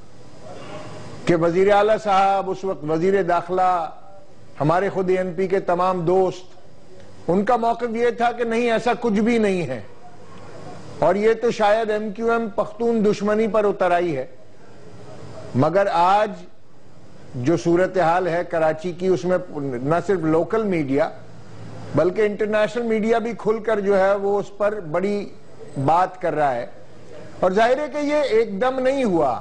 کہ وزیر اعلیٰ صاحب، اس وقت وزیر داخلہ، ہمارے خود اے این پی کے تمام دوست، ان کا موقف یہ تھا کہ نہیں، ایسا کچھ بھی نہیں ہے اور یہ تو شاید ایم کیو ایم پختون دشمنی پر اتر آئی ہے. مگر آج جو صورتحال ہے کراچی کی، اس میں نہ صرف لوکل میڈیا بلکہ انٹرنیشنل میڈیا بھی کھل کر جو ہے وہ اس پر بڑی بات کر رہا ہے. اور ظاہر ہے کہ یہ ایک دم نہیں ہوا،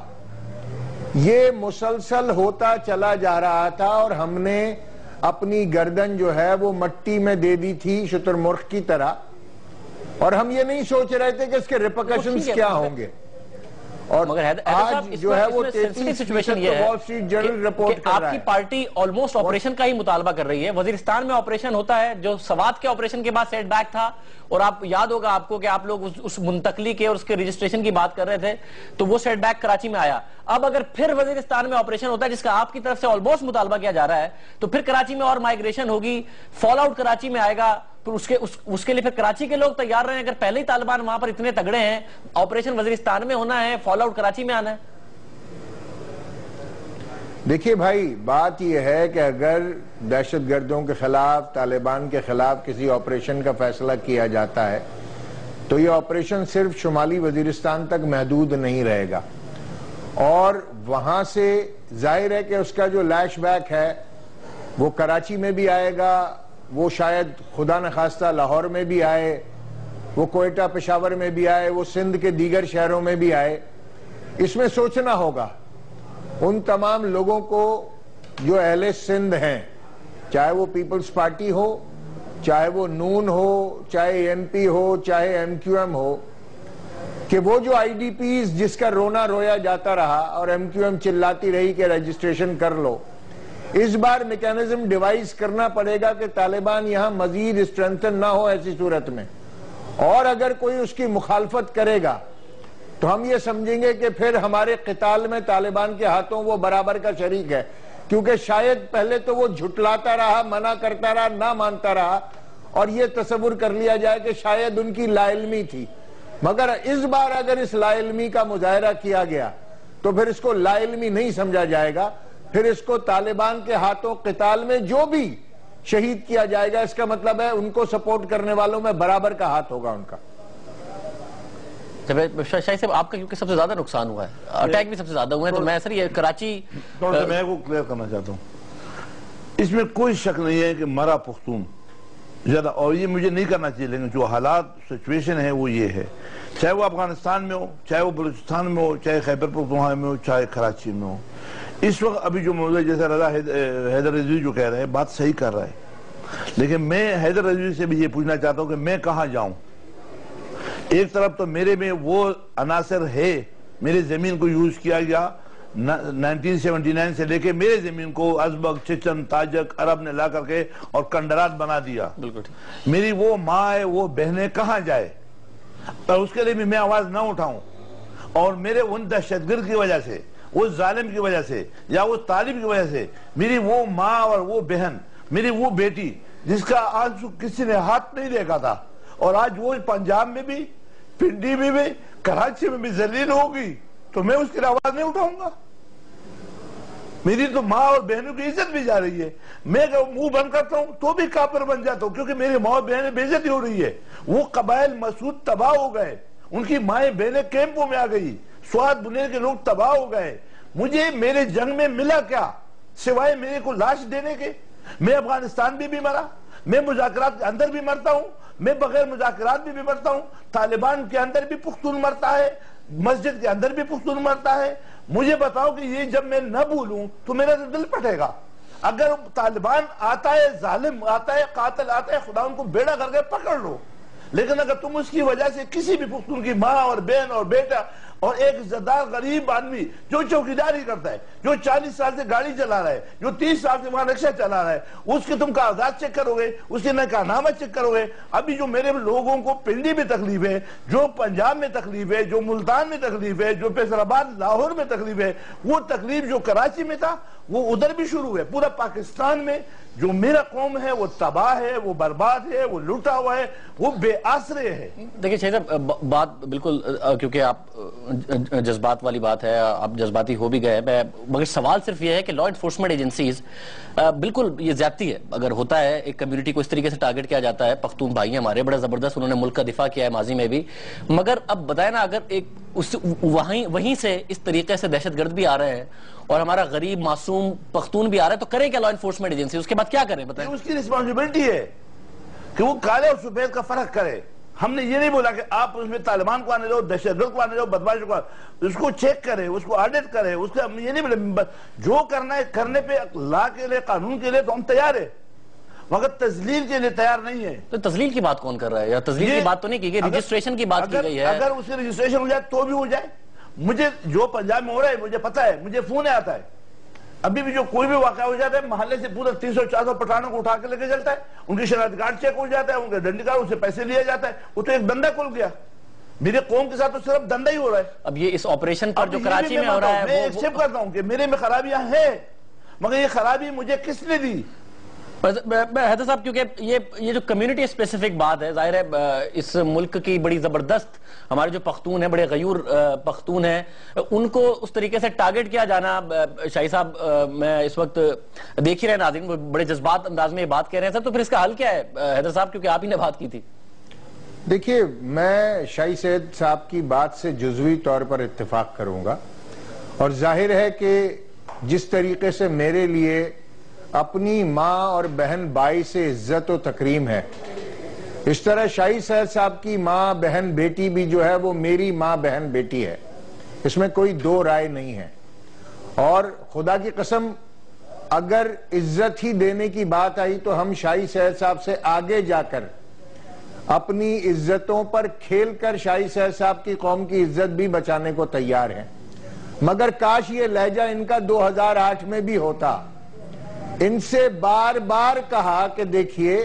یہ مسلسل ہوتا چلا جا رہا تھا اور ہم نے اپنی گردن جو ہے وہ مٹی میں دے دی تھی شتر مرغ کی طرح، اور ہم یہ نہیں سوچ رہے تھے کہ اس کے ریپرکشنز کیا ہوں گے. اور آج جو ہے وہ 33 سچویشن یہ ہے کہ
آپ کی پارٹی آلموسٹ آپریشن کا ہی مطالبہ کر رہی ہے. وزیرستان میں آپریشن ہوتا ہے جو سوات کے آپریشن کے بعد سیٹ بیک تھا، اور آپ یاد ہوگا آپ کو کہ آپ لوگ اس منتقلی کے اور اس کے رجسٹریشن کی بات کر رہے تھے، تو وہ سیٹ بیک کراچی میں آیا. اب اگر پھر وزیرستان میں آپریشن ہوتا ہے جس کا آپ کی طرف سے آلموسٹ مطالبہ کیا جا رہا ہے، تو پھر کراچی میں اور مائیگریشن ہوگی، فال آؤٹ کراچی میں آئے گا. پھر اس کے لیے پھر کراچی کے لوگ تیار رہے ہیں. اگر پہلے ہی طالبان وہاں پر اتنے تگڑے ہیں، آپریشن وزیرستان میں ہونا ہے، فال آؤٹ کراچی میں آنا ہے.
دیکھیے بھائی، بات یہ ہے کہ اگر دہشت گردوں کے خلاف، طالبان کے خلاف کسی آپریشن کا فیصلہ کیا جاتا ہے تو یہ آپریشن صرف شمالی وزیرستان تک محدود نہیں رہے گا، اور وہاں سے ظاہر ہے کہ اس کا جو لیش بیک ہے وہ کراچی میں بھی آئے گا، وہ شاید خدا نخواستہ لاہور میں بھی آئے، وہ کوئٹہ پشاور میں بھی آئے، وہ سندھ کے دیگر شہروں میں بھی آئے. اس میں سوچنا ہوگا ان تمام لوگوں کو جو اہل سندھ ہیں، چاہے وہ پیپلز پارٹی ہو، چاہے وہ نون ہو، چاہے اے این پی ہو، چاہے ایم کیو ایم ہو، کہ وہ جو آئی ڈی پیز جس کا رونا رویا جاتا رہا اور ایم کیو ایم چلاتی رہی کہ رجسٹریشن کر لو، اس بار میکینزم ڈیوائز کرنا پڑے گا کہ طالبان یہاں مزید اسٹرینتھن نہ ہو ایسی صورت میں. اور اگر کوئی اس کی مخالفت کرے گا تو ہم یہ سمجھیں گے کہ پھر ہمارے قتال میں طالبان کے ہاتھوں وہ برابر کا شریک ہے. کیونکہ شاید پہلے تو وہ جھٹلاتا رہا، منع کرتا رہا، نہ مانتا رہا، اور یہ تصور کر لیا جائے کہ شاید ان کی لا علمی تھی. مگر اس بار اگر اس لا علمی کا مظاہرہ کیا گیا تو پھر اس کو لا علمی نہیں سمجھا جائے گا، پھر اس کو طالبان کے ہاتھوں قتال میں جو بھی شہید کیا جائے گا، اس کا مطلب ہے ان کو سپورٹ کرنے والوں میں برابر کا ہاتھ ہوگا ان کا.
شاہی صاحب آپ کا کیونکہ سب سے زیادہ نقصان ہوا ہے، اٹیک بھی سب سے زیادہ ہوئے ہیں، تو میں سر یہ کراچی
تھوڑا سا میں کو کلیئر کرنا چاہتا ہوں. اس میں کوئی شک نہیں ہے کہ مرا پختون زیادہ، اور یہ مجھے نہیں کرنا چاہیے، لیکن جو حالات سچویشن ہے وہ یہ ہے، چاہے وہ افغانستان میں ہو، چاہے وہ بلوچستان میں ہو، چاہے خیبر پختونخوا میں ہو، چاہے کراچی میں ہو. اس وقت ابھی جو موضوع جیسے رضا حیدر رضوی جو کہہ رہے ہیں بات صحیح کر رہا ہے، لیکن میں حیدر رضوی سے بھی یہ پوچھنا چاہتا ہوں کہ میں کہاں جاؤں؟ ایک طرف تو میرے میں وہ عناصر ہے، میرے زمین کو یوز کیا گیا 1979 سے لے کے میرے زمین کو ازبک، چچن، تاجک، عرب نے لا کر کے اور کنڈرات بنا دیا. میری وہ ماں ہے، وہ بہنیں کہاں جائے؟ اور اس کے لیے بھی میں آواز نہ اٹھاؤں، اور میرے ان دہشتگرد کی وجہ سے، وہ ظالم کی وجہ سے، یا وہ طالب کی وجہ سے میری وہ ماں اور وہ بہن، میری وہ بیٹی جس کا آج کسی نے ہاتھ نہیں دیکھا تھا، اور آج وہ پنجاب میں بھی، پنڈی میں بھی، کراچی میں بھی ذلیل ہوگی، تو میں اس کی آواز نہیں اٹھاؤں گا؟ میری تو ماں اور بہنوں کی عزت بھی جا رہی ہے. میں منہ بند کرتا ہوں تو بھی کافر بن جاتا ہوں، کیونکہ میری ماں اور بہنیں بے عزتی ہو رہی ہے. وہ قبائل مسعود تباہ ہو گئے، ان کی مائیں بہنیں کیمپوں میں آ گئی، سوات بنیر کے لوگ تباہ ہو گئے. مجھے میرے جنگ میں ملا کیا سوائے میرے کو لاش دینے کے؟ میں افغانستان بھی مرا، میں مذاکرات کے اندر بھی مرتا ہوں، میں بغیر مذاکرات بھی مرتا ہوں، طالبان کے اندر بھی پختون مرتا ہے، مسجد کے اندر بھی پختون مرتا ہے. مجھے بتاؤ کہ یہ جب میں نہ بھولوں تو میرا دل پھٹے گا. اگر طالبان آتا ہے، ظالم آتا ہے، قاتل آتا ہے، خدا ان کو بیڑا کر کے پکڑ لو. لیکن اگر تم اس کی وجہ سے کسی بھی پختون کی ماں اور بہن اور بیٹا اور ایک عزتدار غریب آدمی جو چوکیداری کرتا ہے، جو 40 سال سے گاڑی چلا رہا ہے، جو 30 سال سے وہاں رکشہ چلا رہا ہے، اس کے تم کاغذات چیک کرو گے، اس کے نکاح نامہ چیک کرو گے. ابھی جو میرے لوگوں کو پنڈی میں تکلیف ہے، جو پنجاب میں تکلیف ہے، جو ملتان میں تکلیف ہے، جو فیصل آباد لاہور میں تکلیف ہے، وہ تکلیف جو کراچی میں تھا وہ ادھر بھی شروع ہے. پورا پاکستان میں جو میرا قوم ہے وہ تباہ ہے، وہ برباد ہے، وہ لوٹا ہوا ہے، وہ بے آسرے ہے.
دیکھیں شاہد صاحب، بات بالکل، کیونکہ آپ جذبات والی بات ہے، آپ جذباتی ہو بھی گئے، مگر سوال صرف یہ ہے کہ لا انفورسمنٹ ایجنسیز بالکل یہ زیادتی ہے اگر ہوتا ہے، ایک کمیونٹی کو اس طریقے سے ٹارگٹ کیا جاتا ہے. پختون بھائی ہمارے بڑا زبردست، انہوں نے ملک کا دفاع کیا ہے ماضی میں بھی، مگر اب بتائیں نا، اگر ایک وہیں سے اس طریقے سے دہشت گرد بھی آ رہے ہیں اور ہمارا غریب معصوم پختون بھی آ رہا ہے، تو کریں کیا لا انفورسمنٹ ایجنسی؟ اس کے بعد کیا کریں بتائیں؟
اس کی رسپانسبلٹی ہے کہ وہ کالے اور سفید کا فرق کرے. ہم نے یہ نہیں بولا کہ آپ اس میں طالبان کو آنے دو، دہشت گرد کو آنے دو، بدماشوں کو، اس کو چیک کرے، اس کو آڈٹ کرے. اس کا یہ نہیں بولا جو کرنا ہے کرنے پہ لا کے لیے، قانون کے لیے تو ہم تیار ہیں، مگر تذلیل کے لیے تیار نہیں ہے.
تو تذلیل کی بات کون کر رہا ہے؟ یا تذلیل کی بات تو نہیں کی گئی، رجسٹریشن کی بات کی گئی ہے.
اگر اس کی رجسٹریشن ہو جائے تو بھی ہو جائے. مجھے جو پنجاب میں ہو رہا ہے مجھے پتا ہے، مجھے فون آتا ہے. ابھی بھی جو کوئی بھی واقعہ ہو جاتا ہے، محلے سے پورا 300-400 پٹھانوں کو اٹھا کے لے کے چلتا ہے، ان کی شناخت کارڈ چیک ہو جاتا ہے، ان کے ڈنڈی کارڈ، اسے پیسے لیا جاتا ہے. وہ تو ایک دندہ کھل گیا. میرے قوم کے ساتھ تو صرف دندہ ہی ہو رہا ہے.
اب یہ اس آپریشن پر جو کراچی میں ہو رہا ہے،
میں ایکسپٹ کرتا ہوں کہ میرے میں خرابیاں ہیں، مگر یہ خرابی مجھے کس نے دی؟
حیدر صاحب، کیونکہ یہ جو کمیونٹی اسپیسیفک بات ہے، ظاہر ہے اس ملک کی بڑی زبردست، ہمارے جو پختون ہیں، بڑے غیور پختون ہیں، ان کو اس طریقے سے ٹارگٹ کیا جانا. شاہی صاحب، میں اس وقت دیکھ ہی رہے ناظرین، وہ بڑے جذبات انداز میں یہ بات کہہ رہے ہیں. سر تو پھر اس کا حل کیا ہے حیدر صاحب، کیونکہ آپ ہی نے بات کی تھی؟
دیکھیے، میں شاہی سید صاحب کی بات سے جزوی طور پر اتفاق کروں گا، اور ظاہر ہے کہ جس طریقے سے میرے لیے اپنی ماں اور بہن بائی سے عزت و تکریم ہے، اس طرح شاہی سید صاحب کی ماں بہن بیٹی بھی جو ہے وہ میری ماں بہن بیٹی ہے. اس میں کوئی دو رائے نہیں ہے. اور خدا کی قسم، اگر عزت ہی دینے کی بات آئی تو ہم شاہی سید صاحب سے آگے جا کر اپنی عزتوں پر کھیل کر شاہی سید صاحب کی قوم کی عزت بھی بچانے کو تیار ہیں. مگر کاش یہ لہجہ ان کا 2008 میں بھی ہوتا. ان سے بار بار کہا کہ دیکھیے،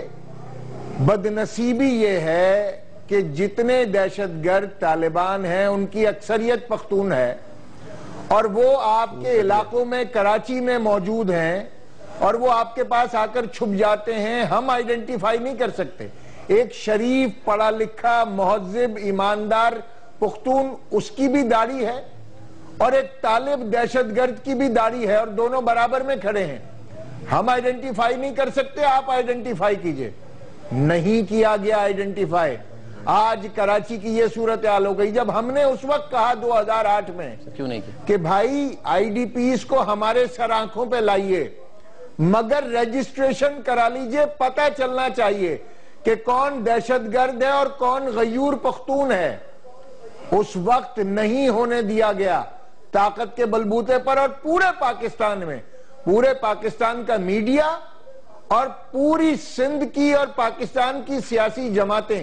بدنصیبی یہ ہے کہ جتنے دہشت گرد طالبان ہیں ان کی اکثریت پختون ہے، اور وہ آپ کے علاقوں میں کراچی میں موجود ہیں اور وہ آپ کے پاس آ کر چھپ جاتے ہیں، ہم آئیڈینٹیفائی نہیں کر سکتے۔ ایک شریف پڑھا لکھا مہذب ایماندار پختون، اس کی بھی داڑھی ہے اور ایک طالب دہشت گرد کی بھی داڑھی ہے، اور دونوں برابر میں کھڑے ہیں۔ ہم آئیڈینٹیفائی نہیں کر سکتے، آپ آئیڈینٹیفائی کیجئے۔ نہیں کیا گیا آئیڈینٹیفائی۔ آج کراچی کی یہ صورتحال ہو گئی۔ جب ہم نے اس وقت کہا 2008 میں
کیوں نہیں کیا
کہ بھائی آئی ڈی پیز کو ہمارے سر آنکھوں پہ لائیے، مگر رجسٹریشن کرا لیجئے، پتہ چلنا چاہیے کہ کون دہشت گرد ہے اور کون غیور پختون ہے، اس وقت نہیں ہونے دیا گیا۔ طاقت کے بلبوتے پر اور پورے پاکستان میں، پورے پاکستان کا میڈیا اور پوری سندھ کی اور پاکستان کی سیاسی جماعتیں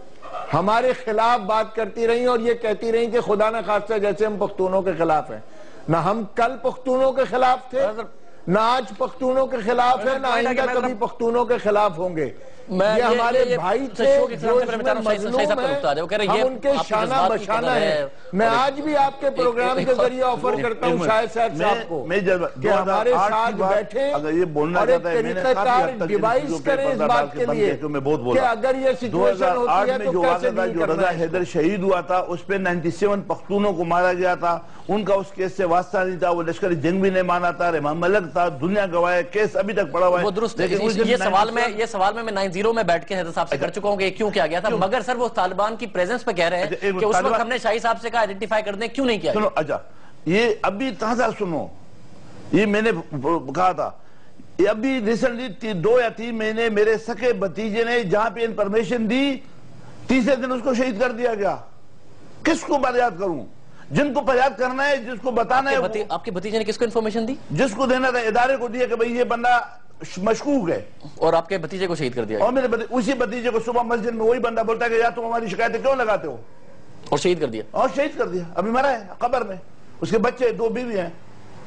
ہمارے خلاف بات کرتی رہیں اور یہ کہتی رہیں کہ خدا نہ خواستہ جیسے ہم پختونوں کے خلاف ہیں۔ نہ ہم کل پختونوں کے خلاف تھے، نہ آج پختونوں کے خلاف ہیں، نہ آئندہ کبھی پختونوں کے خلاف ہوں گے۔ یہ ہمارے بھائی تھے جو اس میں مظلوم ہیں، ہم ان کے شانہ بشانہ ہیں۔ میں آج بھی آپ کے پروگرام کے ذریعے آفر کرتا ہوں شاہد صاحب کو کہ ہمارے ساتھ بیٹھیں اور ایک طریقہ کار ڈیوائز کریں اس بات کے لیے کہ اگر یہ سچویشن ہوتی ہے تو کیسے ڈیل کرنا ہے۔
رضا حیدر شہید ہوا تھا، اس پہ 97 پختونوں کو مارا گیا تھا، ان کا اس کیس سے واسطہ نہیں تھا، وہ لشکری جنگ بھی نہیں مانا تھا، امام ملک تھا، دنیا گواہ، کیس ابھی تک پڑا ہوا ہے۔
وہ درست ہے، یہ سوال میں 90 میں بیٹھ کے حیدر صاحب سے کر چکا ہوں کہ کیوں کیا گیا تھا، مگر سر وہ طالبان کی پریزنس پہ کہہ رہے ہیں کہ اس وقت ہم نے شاہی صاحب سے کہا آئیڈینٹیفائی کر دیں، کیوں نہیں کیا؟
سنو اچھا، یہ ابھی تازہ سنو، یہ میں نے کہا تھا، یہ ابھی ریسنٹلی 2 یا 3 مہینے میرے سکے بھتیجے نے جہاں پہ انفارمیشن دی، تیسرے دن اس کو شہید کر دیا گیا۔ کس کو فریاد کروں؟ جن کو فریاد کرنا ہے، جس کو بتانا ہے۔
آپ کے بھتیجے نے کس کو انفارمیشن دی؟
جس کو دینا تھا ادارے کو دیا کہ بھئی یہ بندہ مشکوک ہے،
اور آپ کے بھتیجے کو شہید کر دیا،
اور میرے اسی بھتیجے کو صبح مسجد میں وہی بندہ بولتا ہے کہ یار تم ہماری شکایتیں کیوں لگاتے ہو،
اور شہید کر دیا،
اور شہید کر دیا۔ ابھی مرا ہے قبر میں، اس کے بچے 2 بیوی ہیں۔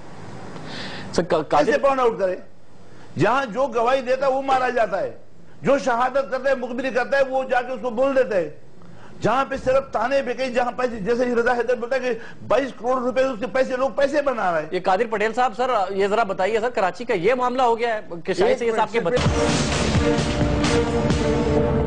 کیسے پوائنٹ آؤٹ کرے؟ جہاں جو گواہی دیتا ہے وہ مارا جاتا ہے، جو شہادت کرتا ہے مخبری کرتا ہے وہ جا کے اس کو بول دیتا ہے۔ جہاں پہ صرف تانے پہ کہیں، جہاں پیسے، جیسے رضا حیدر بولتا ہے کہ 22 کروڑ روپے اس کے پیسے، لوگ پیسے بنا رہے ہیں۔
یہ قادر پٹیل صاحب سر یہ ذرا بتائیے سر، کراچی کا یہ معاملہ ہو گیا ہے کہ شاہد سید صاحب کے